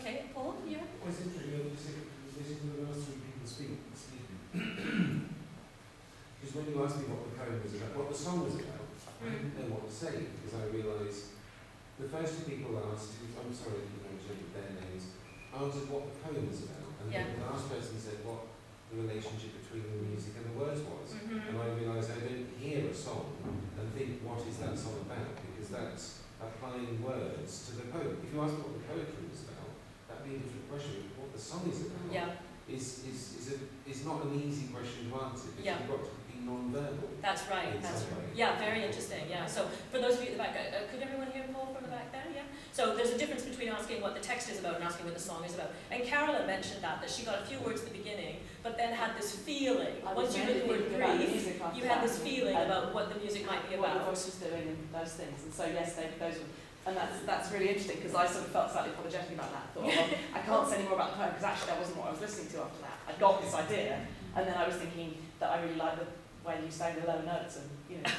Okay, Paul, you? Well, it's interesting, listening to the last three people speak, excuse me. Because when you asked me what the poem was about, what the song was about, I didn't know what to say, because I realised the first two people asked, I'm sorry, I didn't mention their names, answered what the poem was about, and then the last person said what the relationship between the music and the words was. And I realised I don't hear a song and think, what is that song about? Because that's applying words to the poem. If you ask what the poetry is about, that'd be a different question. What the song is about is not an easy question to answer, because you've got to be non-verbal. That's right, that's right. Yeah, very interesting, yeah. So, for those of you at the back, could everyone hear Paul from the back there? Yeah? So, there's a difference between asking what the text is about and asking what the song is about. And Carolyn mentioned that she got a few words at the beginning, but then had this feeling. Once you heard the word grief, you had this feeling about what the music might be about. What the voice was doing and those things. And so, yes, those were... And that's really interesting, because I sort of felt slightly apologetic about that. I thought, well, I can't say any more about the poem, because actually that wasn't what I was listening to after that. I got this idea, and then I was thinking that I really liked the way you sang the low notes, and, you know.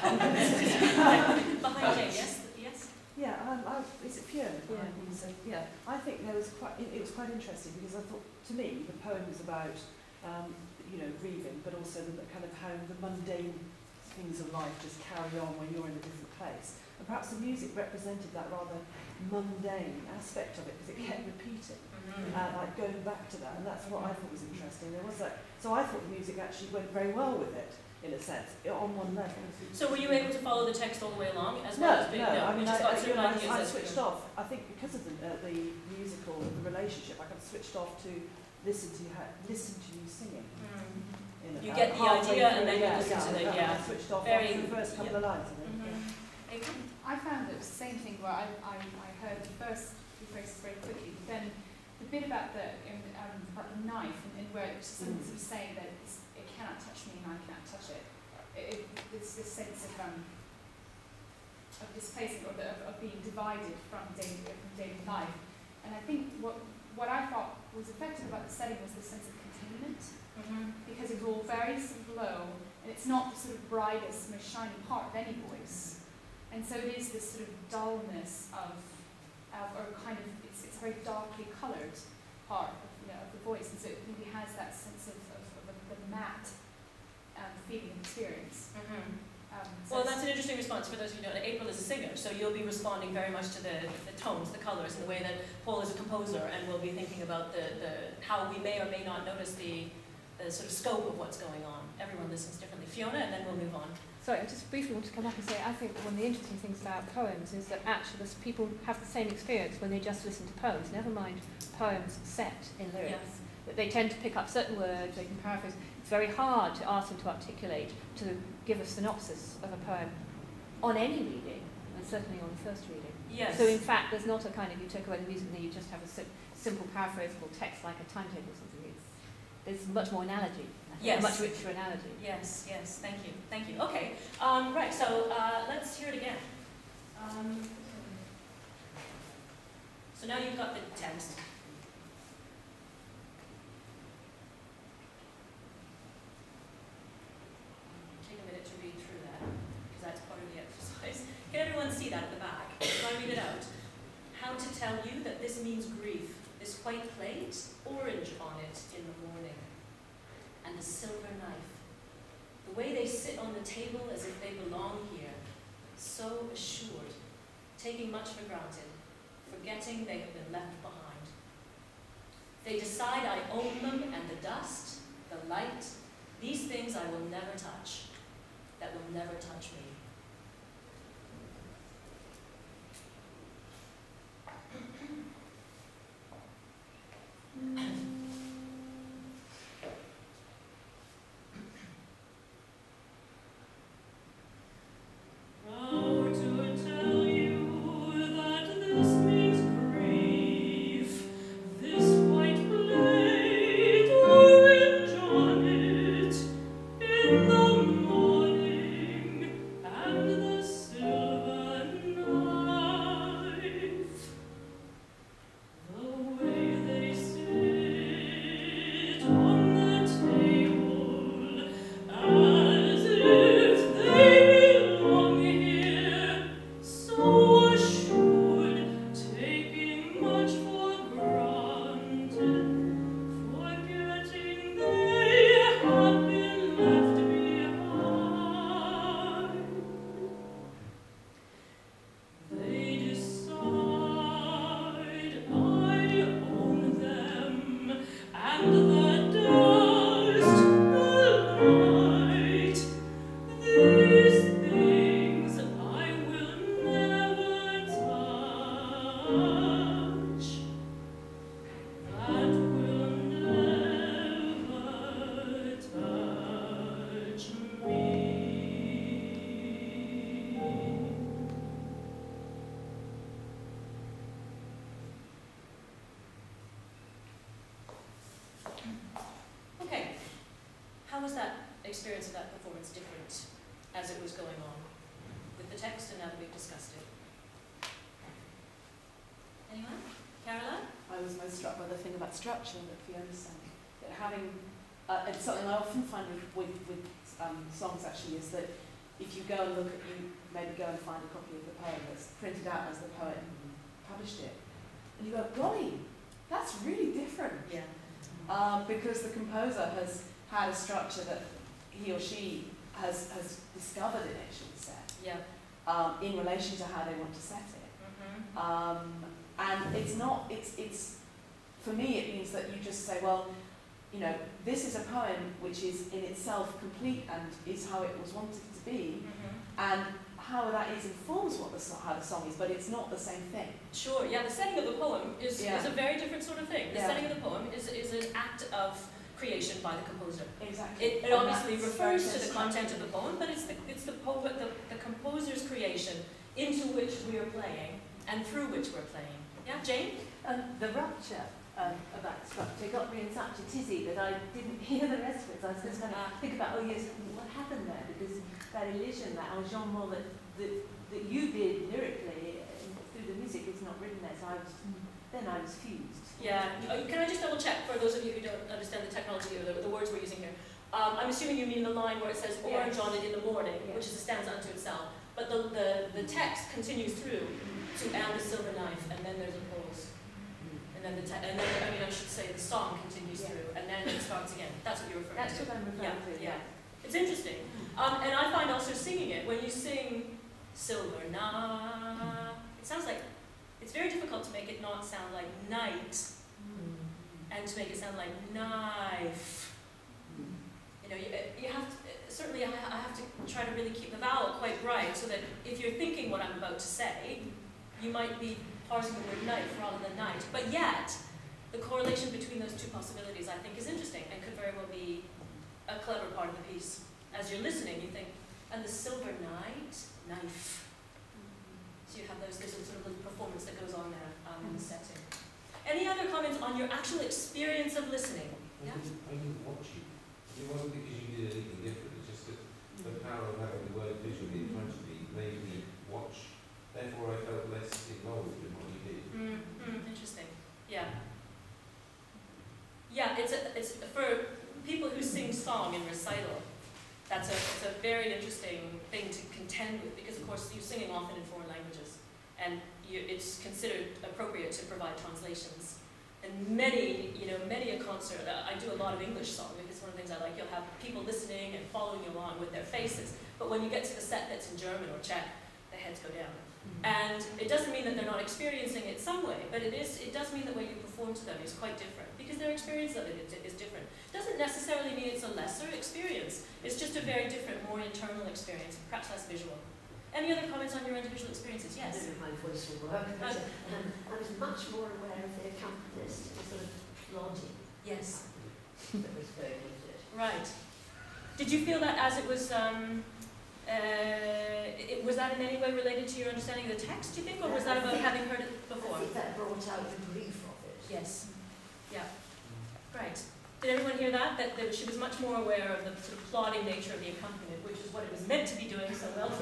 Behind Jane, yes? Yeah, is it Fiona? Yeah. So, yeah, I think it was quite interesting, because I thought, to me, the poem was about, grieving, but also the kind of how the mundane things of life just carry on when you're in a different place. And perhaps the music represented that rather mundane aspect of it, because it kept repeating, like going back to that, and that's what I thought was interesting. There was that, so I thought the music actually went very well with it, in a sense, on one level. So were you able to follow the text all the way along, as well as being? No, I mean, I ideas switched off. I think because of the musical, the relationship, I kind of switched off to listen to you singing. You get the idea, and then you listen to it. I switched off after the first couple of lines of it. I found it was the same thing where I heard the first few phrases very quickly, but then the bit about the knife and where it was sort of saying that it cannot touch me and I cannot touch it. It's this sense of displacement, or of being divided from daily life. And I think what I thought was effective about the setting was the sense of containment, because it was all very sort of low, and it's not the sort of brightest, most shiny part of any voice. And so it is this sort of dullness or kind of, it's a very darkly coloured part of the voice, and so it really has that sense of the matte feeling and experience. Well, that's an interesting response for those of you who know that April is a singer, so you'll be responding very much to the tones, the colours, and the way that Paul is a composer, and we'll be thinking about how we may or may not notice the sort of scope of what's going on. Everyone listens differently. Fiona, and then we'll move on. Sorry, I just briefly want to come back and say I think one of the interesting things about poems is that actually people have the same experience when they just listen to poems, never mind poems set in lyrics. But they tend to pick up certain words, they can paraphrase. It's very hard to ask them to articulate, to give a synopsis of a poem on any reading, and certainly on the first reading. Yes. So in fact, there's not a kind of, you take away the music and then you just have a simple paraphrasable text like a timetable or something. There's much more analogy. Yes. A much richer analogy. Yes, thank you. Okay, right, so let's hear it again. So now you've got the text. Take a minute to read through that, because that's part of the exercise. Can everyone see that at the back? Shall I read it out? How to tell you that this means grief. This white plate, orange on it in the morning. And a silver knife. The way they sit on the table as if they belong here, so assured, taking much for granted, forgetting they have been left behind. They decide I own them, and the dust, the light, these things I will never touch, that will never touch me. was that experience of that performance different as it was going on with the text and now that we've discussed it? Anyone? Caroline? I was most struck by the thing about structure that Fiona said. That having, it's something I often find with songs actually, is that if you go and look at, you maybe go and find a copy of the poem that's printed out as the poet published it, and you go, golly, that's really different. Yeah. Because the composer has had a structure that he or she has discovered in it, should we say, in relation to how they want to set it. And it's not, it's for me it means that you just say, well, you know, this is a poem which is in itself complete and is how it was wanted to be, and how that is informs what how the song is, but it's not the same thing. Sure, yeah, the setting of the poem is a very different sort of thing. The setting of the poem is an act of creation by the composer. Exactly. It obviously refers to the content of the poem, but it's the poet, the composer's creation into which we are playing and through which we're playing. Yeah, Jane? The rupture of that structure got me in such a tizzy that I didn't hear the rest of it. So I was just going to think about, oh yes, what happened there? Because that elision, that enjambment that you did lyrically through the music is not written there. So I was fused. Yeah. Can I just double check for those of you who don't understand the technology or the words we're using here? I'm assuming you mean the line where it says orange on it in the morning, which is a stanza unto itself. But the text continues through to and the silver knife, and then there's a pause. And then I should say the song continues through, and then it starts again. That's what you're referring to. That's what I'm referring to. Yeah. It's interesting. And I find also singing it, when you sing silver na, it sounds like, it's very difficult to make it not sound like night, and to make it sound like knife. You know, you have to, certainly I have to try to really keep the vowel quite bright, so that if you're thinking what I'm about to say, you might be parsing the word knife rather than night. But yet, the correlation between those two possibilities, I think, is interesting and could very well be a clever part of the piece. As you're listening, you think, and the silver knife. So you have this sort of little performance that goes on there in the setting. Any other comments on your actual experience of listening? I didn't watch you. It wasn't because you did anything different. It's just that the power of having the word visually in front of me made me watch. Therefore, I felt less involved in what you did. Interesting. Yeah. Yeah, it's for people who sing song in recital. It's a very interesting thing to contend with, because of course you're singing often in foreign languages, and it's considered appropriate to provide translations. And many a concert, I do a lot of English song because one of the things I like, you'll have people listening and following you along with their faces, but when you get to the set that's in German or Czech, the heads go down. And it doesn't mean that they're not experiencing it some way, but it does mean the way you perform to them is quite different, because their experience of it is different. It doesn't necessarily mean it's a lesser experience, it's just a very different, more internal experience, perhaps less visual. Any other comments on your individual experiences? Yes? I don't know if my voice will work. I was much more aware of the accompanist, the sort of logic. Yes. That was very good. Right. Did you feel that as it was, was that in any way related to your understanding of the text, do you think, or was that about having heard it before? I think that brought out the grief of it. Yes. Yeah. Right. Did everyone hear that? That she was much more aware of the sort of plodding nature of the accompaniment, which is what it was meant to be doing so well.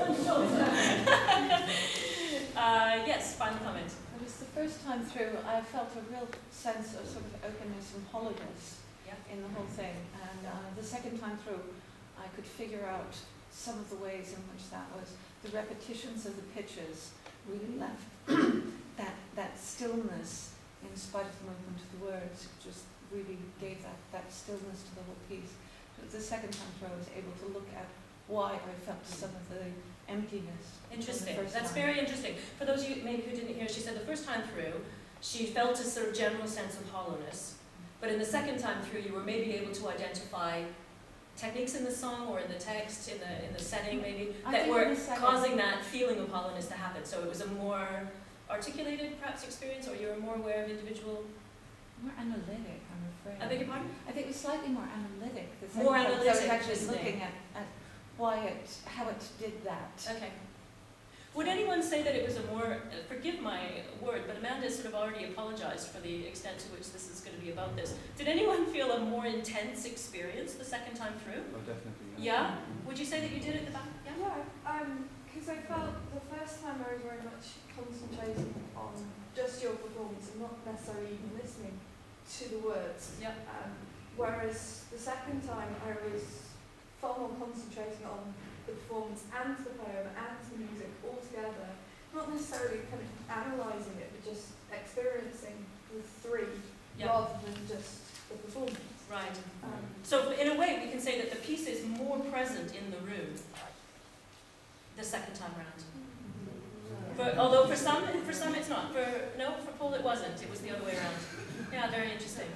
Yes, final comment. It was the first time through, I felt a real sense of sort of openness and hollowness in the whole thing. And the second time through, I could figure out some of the ways in which that was. The repetitions of the pitches really left that stillness in spite of the movement of the words. It just really gave that stillness to the whole piece. The second time through, I was able to look at why I felt some of the emptiness. Interesting. That's very interesting. For those of you maybe who didn't hear, she said the first time through, she felt a sort of general sense of hollowness. But in the second time through, you were maybe able to identify techniques in the song or in the text, in the setting maybe, that were causing that feeling of hollowness to happen. So it was a more articulated, perhaps, experience, or you were more aware of individual... More analytic, I'm afraid. I beg your pardon? I think it was slightly more analytic. More analytic. So I was actually looking at how it did that. Okay. Would anyone say that it was a more, forgive my word, but Amanda sort of already apologized for the extent to which this is going to be about this. Did anyone feel a more intense experience the second time through? Oh, definitely. Yeah? Would you say that you did at the back? Yeah? Yeah, because I felt the first time I was very much concentrating on just your performance and not necessarily even listening to the words. Yeah. Whereas the second time I was far more concentrating on the performance and the poem and the music all together, not necessarily kind of analysing it, but just experiencing the three rather than just the performance. Right. So in a way we can say that the piece is more present in the room the second time round. Although for some it's not. For Paul it wasn't. It was the other way around. Yeah, very interesting.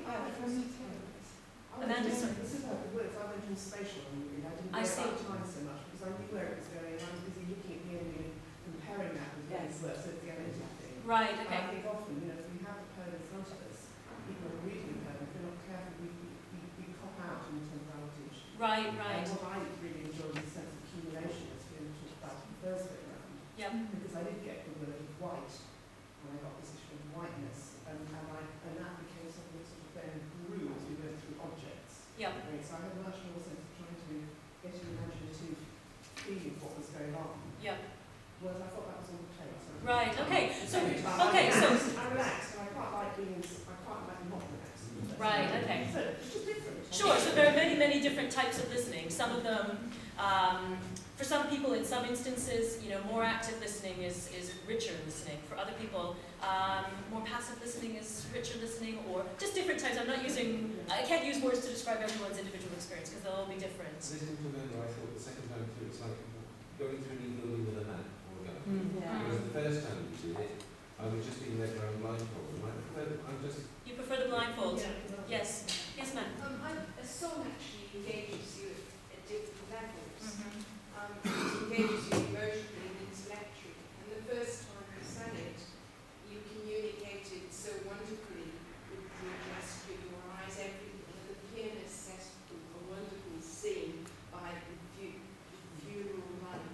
Amanda, sorry. This is about the words. I went in spatial movie. I didn't I see. about time so much because I knew where it was going. I was busy looking at the ending and comparing that with his work, so it's the identity thing. Right, And okay. I think often, if we have a poem in front of us, people are reading the poem, if we're not careful, we cop out in temporalities. Right. And what I really enjoyed is the sense of accumulation that's been talked about in the first go round. Yep. Because I did get the word of white, and I got this issue of whiteness, and that became something that sort of then grew as we went through objects. Yep. So I had a much more sense of trying to get an imaginative feeling of what was going on. Yep. Whereas I thought that was on the plate. So Right, okay. So I'm relaxed, and I quite like being, I quite like not relaxed. Right, okay. So it's just different. Sure, so there are many, many different types of listening. Some of them, for some people in some instances, more active listening is richer listening. For other people, more passive listening is richer listening, or just different types. I can't use words to describe everyone's individual experience because they'll all be different. Listening to Amanda, I thought the second time through it's like going through an building with a map or a guide. Yeah. Whereas the first time we did it, I was just being led around blindfold. You prefer the blindfold? Yeah. Yes. Yes, ma'am. A song actually engages you at different levels. Mm-hmm. It engages you emotionally and intellectually. And the first time you sang it, you communicated so wonderfully with your gesture, your eyes, everything. And the pianist sets a wonderful scene by the funeral-like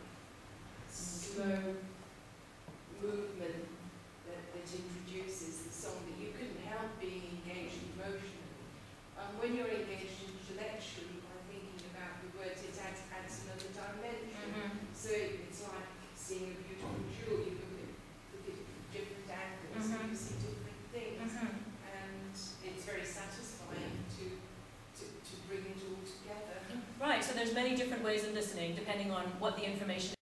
slow movement that introduces the song, that you couldn't help being engaged emotionally. When you're engaged intellectually by thinking about the words, it adds another dimension. So it's like seeing a beautiful jewel. You look at different angles and you see different things. And it's very satisfying to bring it all together. Right, so there's many different ways of listening depending on what the information